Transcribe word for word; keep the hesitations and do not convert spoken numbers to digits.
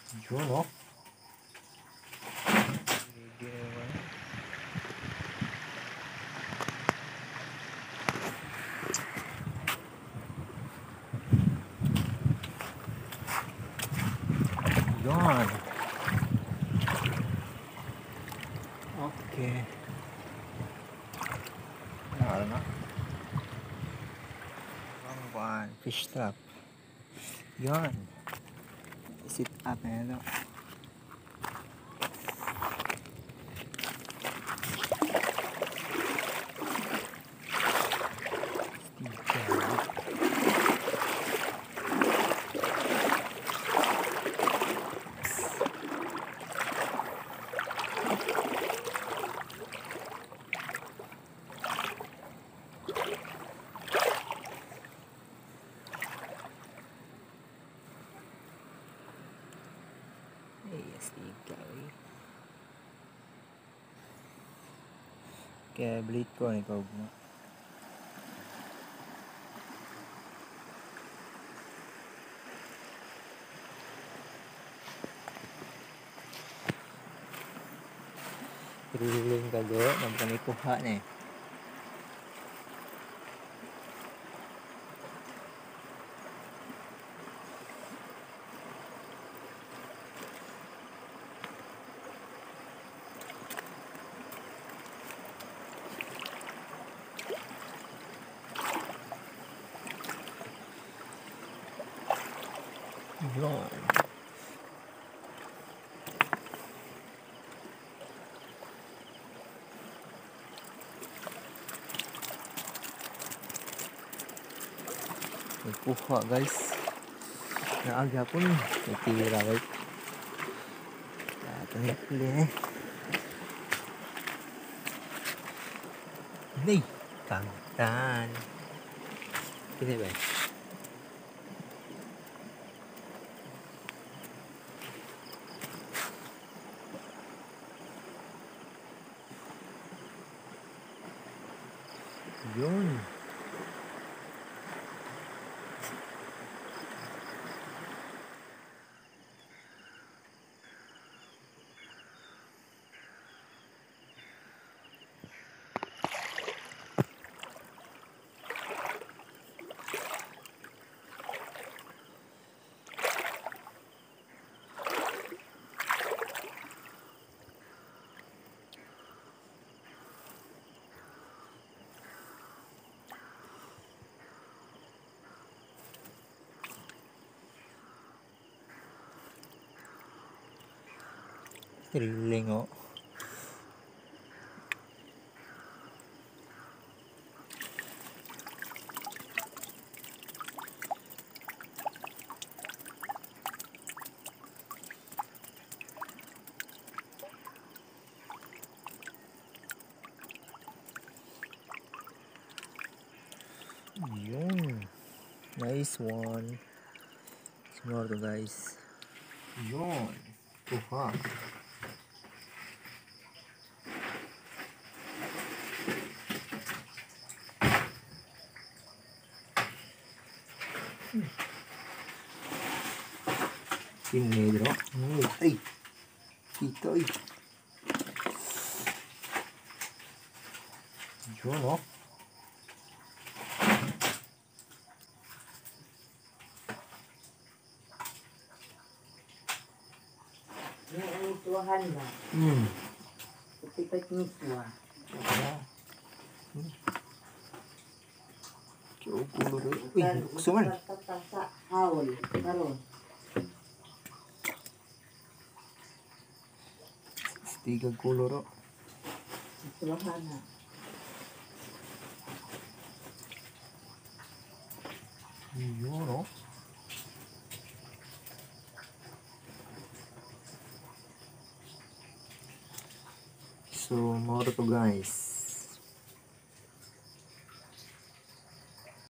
Yun, oh. Yun. Okay. Ano na? One fish trap. Yun. Sit up na ito. Yes, ikaw eh. Kaya blade ko, ikaw mo. Riling ka do, nagpanikuha na eh. Yun. Nagkuha guys. Naaga po ni. Nagtira guys. Tatangyak ulit eh. Nay! Kangtan. Pili ba eh? Yun. Riling oh. Yun. Nice one. Small to guys. Yun. Kuha. Hmm. Pinedro. Ay. Ito ay. Yun oh. Yung tuwahan ba? Hmm. Tipat niyo tuwa. Hmm. Kaya kulo rin. Uy, bukso man. Sa hawol. Karon. Stigag kulo ro. Tuwahan na. Yun oh. So, more to guys.